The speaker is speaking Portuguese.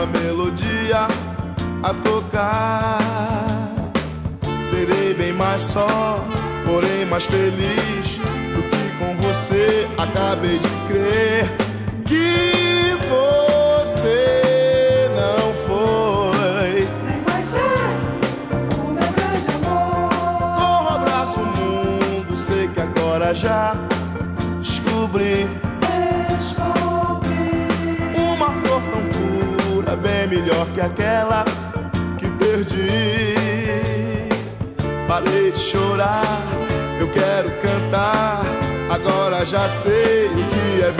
uma melodia a tocar. Serei bem mais só, porém mais feliz do que com você. Acabei de crer que você não foi, nem vai ser o meu grande amor. corro, abraço o mundo, sei que agora já descobri uma flor tão pura, bem melhor que aquela que perdi. Parei de chorar, eu quero cantar, agora já sei o que é